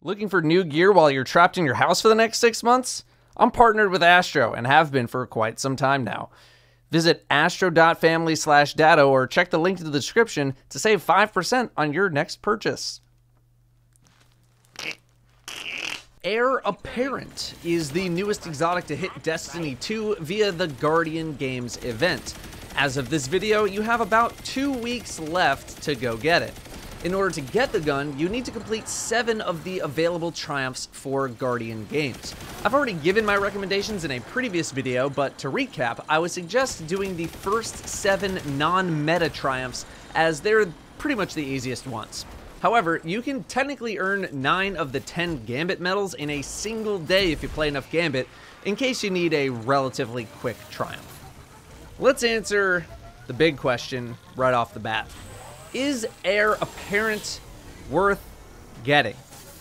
Looking for new gear while you're trapped in your house for the next 6 months? I'm partnered with Astro and have been for quite some time now. Visit astro.family/dado or check the link in the description to save 5% on your next purchase. Heir Apparent is the newest exotic to hit Destiny 2 via the Guardian Games event. As of this video, you have about 2 weeks left to go get it. In order to get the gun, you need to complete 7 of the available triumphs for Guardian Games. I've already given my recommendations in a previous video, but to recap, I would suggest doing the first 7 non-meta triumphs, as they're pretty much the easiest ones. However, you can technically earn 9 of the 10 Gambit medals in a single day if you play enough Gambit, in case you need a relatively quick triumph. Let's answer the big question right off the bat. Is Heir Apparent worth getting?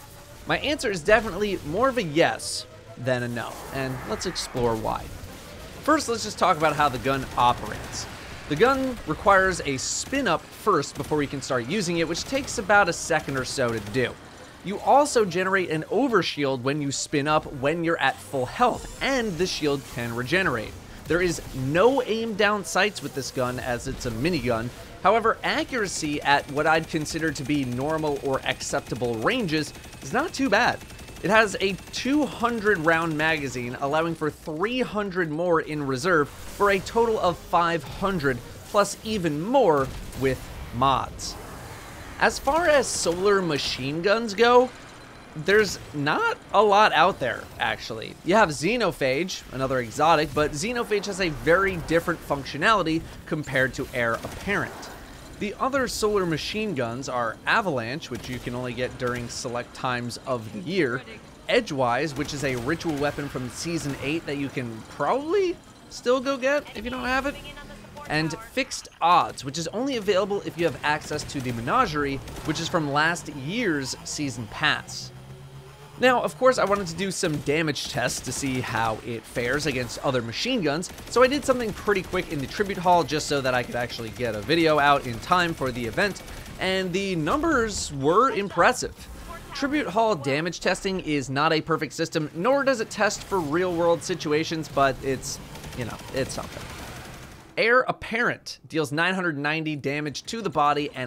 My answer is definitely more of a yes than a no, and let's explore why. First, let's just talk about how the gun operates. The gun requires a spin up first before you can start using it, which takes about a second or so to do. You also generate an overshield when you spin up when you're at full health, and the shield can regenerate. There is no aim down sights with this gun as it's a minigun. However, accuracy at what I'd consider to be normal or acceptable ranges is not too bad. It has a 200 round magazine, allowing for 300 more in reserve for a total of 500, plus even more with mods. As far as solar machine guns go, there's not a lot out there, actually. You have Xenophage, another exotic, but Xenophage has a very different functionality compared to Heir Apparent. The other solar machine guns are Avalanche, which you can only get during select times of the year, Edgewise, which is a ritual weapon from Season 8 that you can probably still go get if you don't have it, and Fixed Odds, which is only available if you have access to the Menagerie, which is from last year's Season Pass. Now, of course, I wanted to do some damage tests to see how it fares against other machine guns, so I did something pretty quick in the Tribute Hall just so that I could actually get a video out in time for the event, and the numbers were impressive. Tribute Hall damage testing is not a perfect system, nor does it test for real-world situations, but it's, it's something. Heir Apparent deals 990 damage to the body and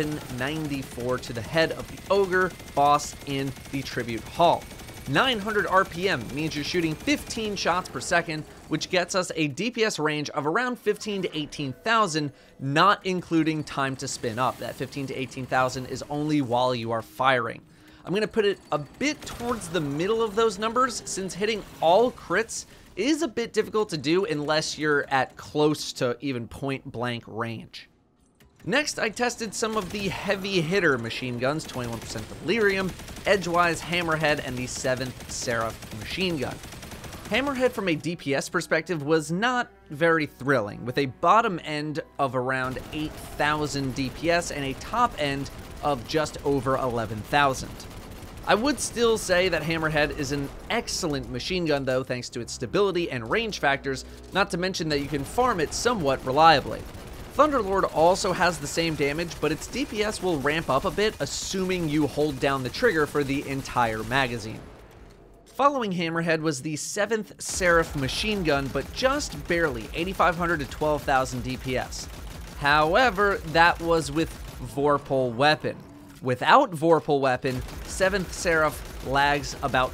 1194 to the head of the Ogre boss in the Tribute Hall. 900 RPM means you're shooting 15 shots per second, which gets us a DPS range of around 15 to 18,000, not including time to spin up. That 15 to 18,000 is only while you are firing. I'm going to put it a bit towards the middle of those numbers, since hitting all crits is a bit difficult to do unless you're at close to even point blank range. Next, I tested some of the heavy hitter machine guns, 21% Delirium, Edgewise, Hammerhead, and the 7th Seraph machine gun. Hammerhead from a DPS perspective was not very thrilling, with a bottom end of around 8,000 DPS and a top end of just over 11,000. I would still say that Hammerhead is an excellent machine gun though, thanks to its stability and range factors, not to mention that you can farm it somewhat reliably. Thunderlord also has the same damage, but its DPS will ramp up a bit, assuming you hold down the trigger for the entire magazine. Following Hammerhead was the 7th Seraph machine gun, but just barely 8,500 to 12,000 DPS. However, that was with Vorpal weapon. Without Vorpal weapon, 7th Seraph lags about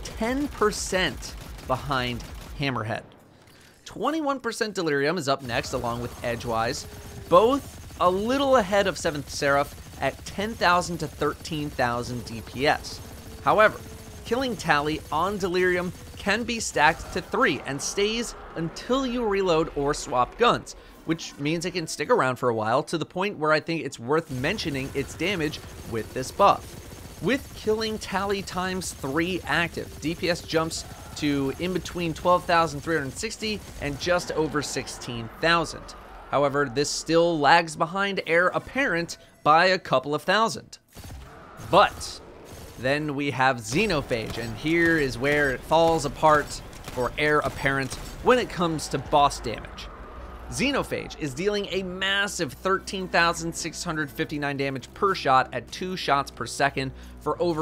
10% behind Hammerhead. 21% Delirium is up next along with Edgewise, both a little ahead of 7th Seraph at 10,000 to 13,000 DPS. However, killing tally on Delirium can be stacked to 3 and stays until you reload or swap guns, which means it can stick around for a while, to the point where I think it's worth mentioning its damage with this buff. With killing tally times 3 active, DPS jumps to in between 12,360 and just over 16,000. However, this still lags behind Heir Apparent by a couple of thousand. But then we have Xenophage, and here is where it falls apart for Heir Apparent when it comes to boss damage. Xenophage is dealing a massive 13,659 damage per shot at 2 shots per second for over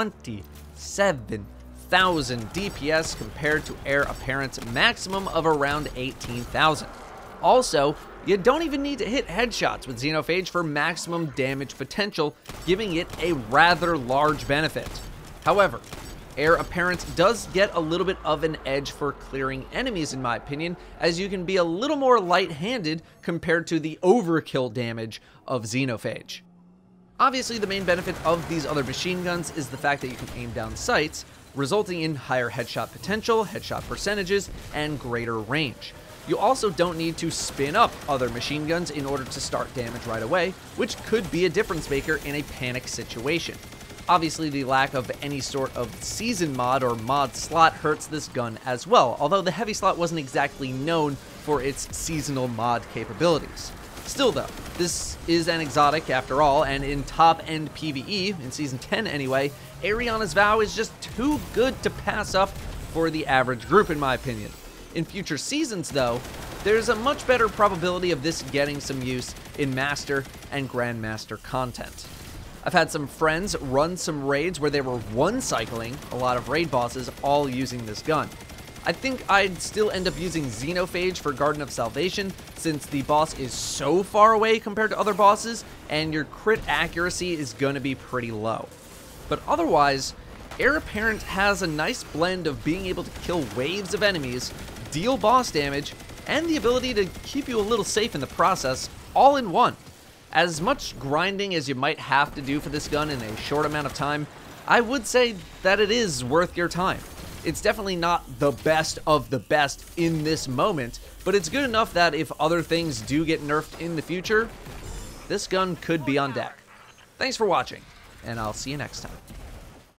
27,000 DPS compared to Heir Apparent's maximum of around 18,000. Also, you don't even need to hit headshots with Xenophage for maximum damage potential, giving it a rather large benefit. However, Heir Apparent does get a little bit of an edge for clearing enemies in my opinion, as you can be a little more light-handed compared to the overkill damage of Xenophage. Obviously, the main benefit of these other machine guns is the fact that you can aim down sights, resulting in higher headshot potential, headshot percentages, and greater range. You also don't need to spin up other machine guns in order to start damage right away, which could be a difference maker in a panic situation. Obviously, the lack of any sort of season mod or mod slot hurts this gun as well, although the heavy slot wasn't exactly known for its seasonal mod capabilities. Still though, this is an exotic after all, and in top-end PvE, in Season 10 anyway, Ariana's Vow is just too good to pass up for the average group in my opinion. In future seasons though, there's a much better probability of this getting some use in Master and Grandmaster content. I've had some friends run some raids where they were one-cycling a lot of raid bosses all using this gun. I think I'd still end up using Xenophage for Garden of Salvation since the boss is so far away compared to other bosses and your crit accuracy is going to be pretty low. But otherwise, Heir Apparent has a nice blend of being able to kill waves of enemies, deal boss damage, and the ability to keep you a little safe in the process all in one. As much grinding as you might have to do for this gun in a short amount of time, I would say that it is worth your time. It's definitely not the best of the best in this moment, but it's good enough that if other things do get nerfed in the future, this gun could be on deck. Thanks for watching, and I'll see you next time.